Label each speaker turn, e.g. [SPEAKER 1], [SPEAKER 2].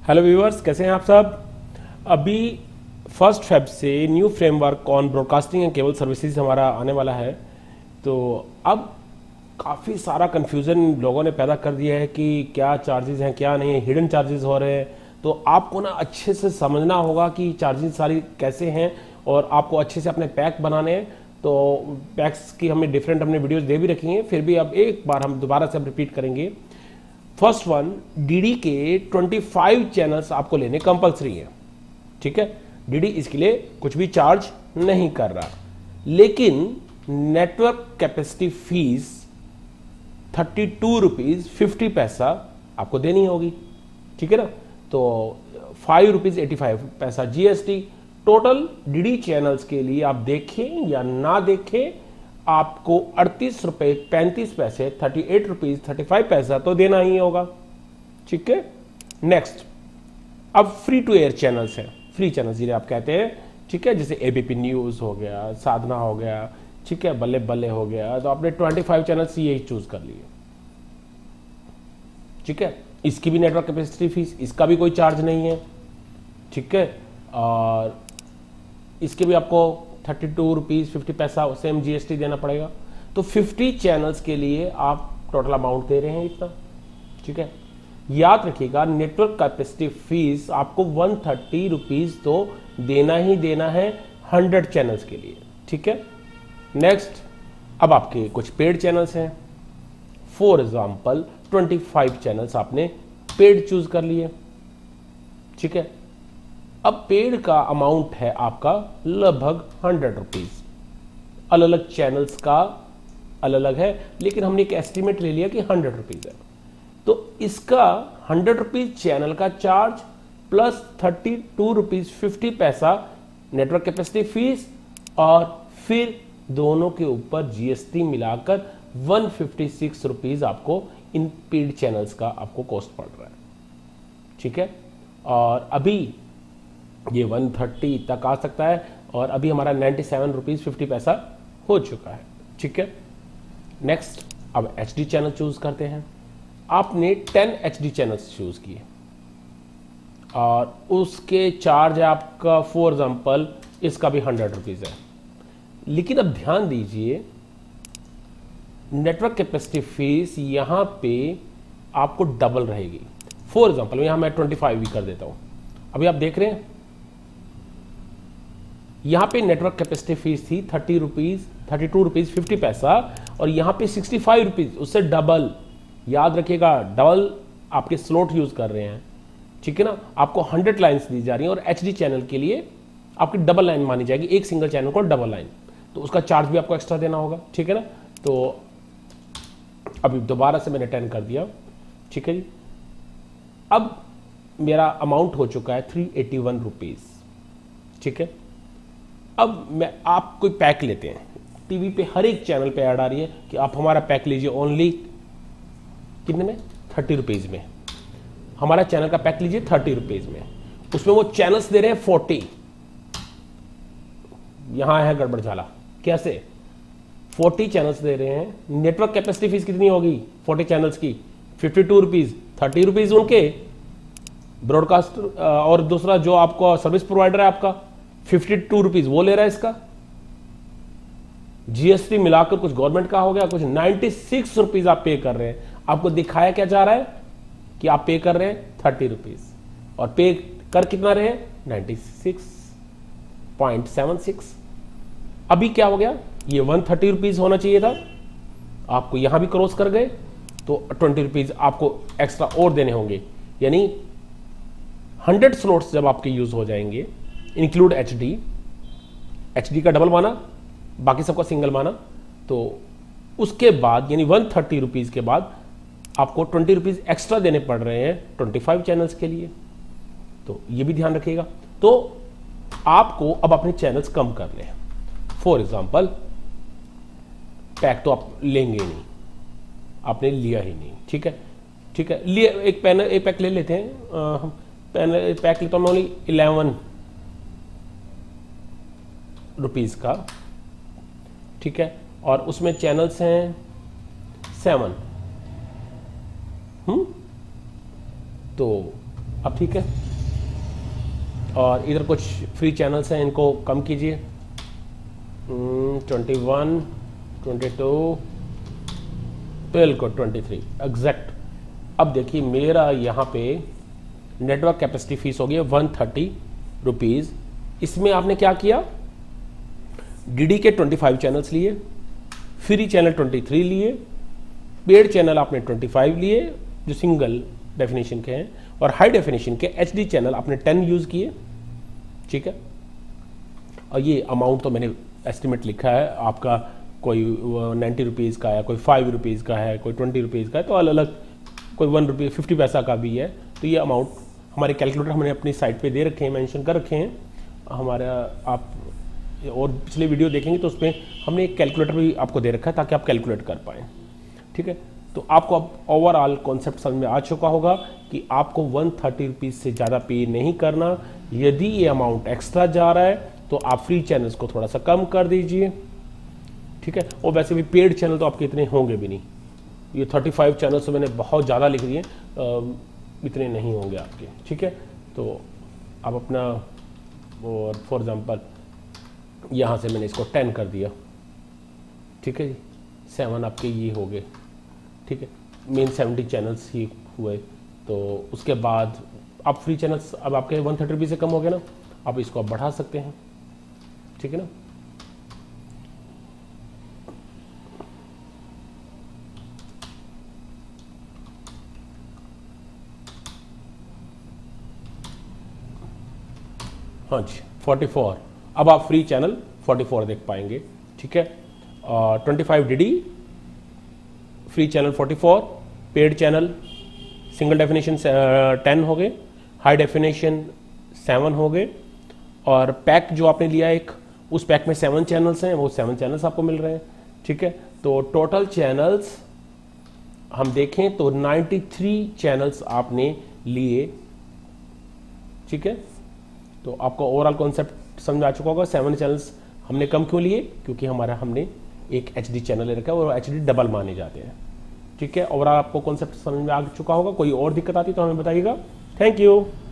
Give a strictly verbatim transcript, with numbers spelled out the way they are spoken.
[SPEAKER 1] Hello viewers, कैसे हैं आप सब। अभी फर्स्ट फेब से new framework on broadcasting and cable services हमारा आने वाला है। तो अब काफ़ी सारा कन्फ्यूज़न लोगों ने पैदा कर दिया है कि क्या चार्जेस हैं क्या नहीं, हिडन चार्जेस हो रहे हैं। तो आपको ना अच्छे से समझना होगा कि चार्जेस सारी कैसे हैं और आपको अच्छे से अपने पैक बनाने हैं। तो पैक्स की हमने डिफरेंट हमने वीडियोस दे भी रखी हैं, फिर भी अब एक बार हम दोबारा से हम रिपीट करेंगे। फर्स्ट वन, डीडी के पच्चीस चैनल्स आपको लेने कंपलसरी है, ठीक है। डीडी इसके लिए कुछ भी चार्ज नहीं कर रहा, लेकिन network capacity fees thirty two rupees fifty पैसा आपको देनी होगी, ठीक है ना। तो फाइव रुपीज एटी फाइव पैसा जीएसटी। टोटल डीडी चैनल्स के लिए आप देखें या ना देखें, आपको अड़तीस रुपए पैंतीस पैसे thirty eight rupees thirty five पैसा तो देना ही होगा, ठीक है। नेक्स्ट, अब फ्री टू एयर चैनल्स हैं, फ्री चैनल्स जिन्हें आप कहते हैं, ठीक है। जैसे एबीपी न्यूज हो गया, साधना हो गया, ठीक है, बल्ले बल्ले हो गया। तो आपने पच्चीस चैनल्स यही चूज कर लिए, ठीक है। इसकी भी नेटवर्क कैपेसिटी फीस, इसका भी कोई चार्ज नहीं है, ठीक है। और इसके भी आपको थर्टी टू रुपीज फिफ्टी पैसा सेम जीएसटी देना पड़ेगा। तो फिफ्टी चैनल्स के लिए आप टोटल अमाउंट दे रहे हैं इतना, ठीक है। याद रखिएगा, नेटवर्क कैपेसिटी फीस आपको वन थर्टी रुपीज तो देना ही देना है हंड्रेड चैनल्स के लिए, ठीक है। नेक्स्ट, अब आपके कुछ पेड चैनल्स हैं। For example twenty five channels आपने पेड चूज कर लिए, ठीक है। अब पेड का अमाउंट है आपका लगभग हंड्रेड रुपीज। अलग अलग चैनल्स का अलग अलग है, लेकिन हमने एक एस्टिमेट ले लिया कि हंड्रेड रुपीज है। तो इसका हंड्रेड रुपीज चैनल का charge plus thirty two rupees fifty पैसा नेटवर्क कैपेसिटी फीस, और फिर दोनों के ऊपर जीएसटी मिलाकर वन फिफ्टी सिक्स रुपीज आपको इन पेड चैनल्स का आपको कॉस्ट पड़ रहा है, ठीक है। और अभी ये वन थर्टी तक आ सकता है, और अभी हमारा नाइन्टी सेवन रुपीज फिफ्टी पैसा हो चुका है, ठीक है। नेक्स्ट, अब एचडी चैनल चूज करते हैं। आपने टेन एचडी चैनल्स चूज किए और उसके चार्ज है आपका, फॉर एग्जांपल इसका भी हंड्रेड रुपीज है। लेकिन अब ध्यान दीजिए, नेटवर्क कैपेसिटी फीस यहां पे आपको डबल रहेगी। फॉर एग्जांपल यहां मैं ट्वेंटी फाइव भी कर देता हूं। अभी आप देख रहे हैं, यहां पे नेटवर्क कैपेसिटी फीस थी thirty rupees thirty two rupees fifty पैसा, और यहां पे सिक्सटी फाइव रुपीज, उससे डबल। याद रखिएगा, डबल आपके स्लॉट यूज कर रहे हैं, ठीक है ना। आपको हंड्रेड लाइन्स दी जा रही हैं, और एचडी चैनल के लिए आपकी डबल लाइन मानी जाएगी, एक सिंगल चैनल को डबल लाइन। तो उसका चार्ज भी आपको एक्स्ट्रा देना होगा, ठीक है ना। तो अभी दोबारा से मैंने टेन कर दिया, ठीक है जी। अब मेरा अमाउंट हो चुका है थ्री एटी वन रुपीज, ठीक है। अब मैं आप कोई पैक लेते हैं, टीवी पे हर एक चैनल पे ऐड आ रही है कि आप हमारा पैक लीजिए ओनली कितने में, थर्टी रुपीज में। हमारा चैनल का पैक लीजिए थर्टी रुपीज में। उसमें वो चैनल्स दे रहे हैं फोर्टी। यहां है गड़बड़ झाला, कैसे? फोर्टी चैनल्स दे रहे हैं, नेटवर्क कैपेसिटी फीस कितनी होगी फोर्टी चैनल्स की? Fifty two rupees, thirty rupees उनके ब्रॉडकास्ट, और दूसरा जो आपको सर्विस प्रोवाइडर है आपका फिफ्टी टू रुपीज वो ले रहा है। इसका जीएसटी मिलाकर कुछ गवर्नमेंट का हो गया, कुछ नाइन्टी सिक्स रुपीज आप पे कर रहे हैं। आपको दिखाया क्या जा रहा है कि आप पे कर रहे हैं थर्टी रुपीज, और पे कर कितना रहे, ninety six point seven six. अभी क्या हो गया, ये वन थर्टी रुपीज होना चाहिए था, आपको यहां भी क्रॉस कर गए, तो ट्वेंटी रुपीज आपको एक्स्ट्रा और देने होंगे। यानी हंड्रेड स्लॉट्स जब आपके यूज हो जाएंगे, इंक्लूड एचडी, एचडी का डबल माना, बाकी सबका सिंगल माना, तो उसके बाद यानी वन थर्टी रुपीज के बाद आपको ट्वेंटी रुपीज एक्स्ट्रा देने पड़ रहे हैं ट्वेंटी फाइव चैनल्स के लिए। तो ये भी ध्यान रखिएगा। तो आपको अब अपने चैनल्स कम करने हैं। फॉर एग्जाम्पल, पैक तो आप लेंगे नहीं, आपने लिया ही नहीं, ठीक है, ठीक है। लिए एक पैन एक पैक ले लेते हैं, आ, पैन पैक लेता हूं मैं ओनली इलेवन रुपीज का, ठीक है। और उसमें चैनल्स हैं सेवन, हम्म तो अब ठीक है। और इधर कुछ फ्री चैनल्स हैं, इनको कम कीजिए, ट्वेंटी वन, ट्वेंटी टू, बिल्कुल ट्वेंटी थ्री एग्जैक्ट। अब देखिए मेरा यहाँ पे नेटवर्क कैपेसिटी फीस हो गई वन थर्टी रुपीज़। इसमें आपने क्या किया, डीडी के ट्वेंटी फाइव चैनल्स लिए, फ्री चैनल ट्वेंटी थ्री लिए, पेड चैनल आपने ट्वेंटी फाइव लिए जो सिंगल डेफिनेशन के हैं, और हाई डेफिनेशन के एचडी चैनल आपने टेन यूज़ किए, ठीक है। और ये अमाउंट तो मैंने एस्टिमेट लिखा है, आपका कोई नाइन्टी रुपीज़ का है, कोई फाइव रुपीज़ का है, कोई ट्वेंटी रुपीज़ का है, तो अलग अलग, कोई वन रुपये फिफ्टी पैसा का भी है। तो ये अमाउंट हमारे कैलकुलेटर हमने अपनी साइट पे दे रखे हैं, मेंशन कर रखे हैं हमारा। आप और पिछले वीडियो देखेंगे तो उसमें हमने एक कैलकुलेटर भी आपको दे रखा है ताकि आप कैलकुलेट कर पाएँ, ठीक है। तो आपको अब ओवरऑल कॉन्सेप्ट समझ में आ चुका होगा कि आपको वन थर्टी रुपीज़ से ज़्यादा पे नहीं करना। यदि ये अमाउंट एक्स्ट्रा जा रहा है तो आप फ्री चैनल्स को थोड़ा सा कम कर दीजिए, ठीक है। और वैसे भी पेड चैनल तो आपके इतने होंगे भी नहीं, ये थर्टी फाइव चैनल्स तो मैंने बहुत ज़्यादा लिख दिए, इतने नहीं होंगे आपके, ठीक है। तो आप अपना, और फॉर एग्जांपल यहाँ से मैंने इसको टेन कर दिया, ठीक है जी, सेवन आपके ये हो गए, ठीक है। मेन सेवेंटी चैनल्स ही हुए। तो उसके बाद आप फ्री चैनल्स अब आपके वन थर्टी रुपीज़ से कम हो गए ना, आप इसको आप बढ़ा सकते हैं, ठीक है ना। हाँ जी, फोर्टी फोर, अब आप फ्री चैनल फोर्टी फोर देख पाएंगे, ठीक है। Twenty five D D, free channel forty four, paid channel single definition ten हो गए, हाई डेफिनेशन सेवन हो गए, और पैक जो आपने लिया एक, उस पैक में सेवन चैनल्स हैं, वो सेवन चैनल्स आपको मिल रहे हैं, ठीक है। तो टोटल चैनल्स हम देखें तो नाइन्टी थ्री चैनल्स आपने लिए, ठीक है। तो आपको ओवरऑल कॉन्सेप्ट समझ आ चुका होगा। सेवन चैनल्स हमने कम क्यों लिए, क्योंकि हमारा हमने एक एच डी चैनल ले रखा है और एच डी डबल माने जाते हैं, ठीक है। ओवरऑल आपको कॉन्सेप्ट समझ में आ चुका होगा। कोई और दिक्कत आती तो हमें बताइएगा। Thank you.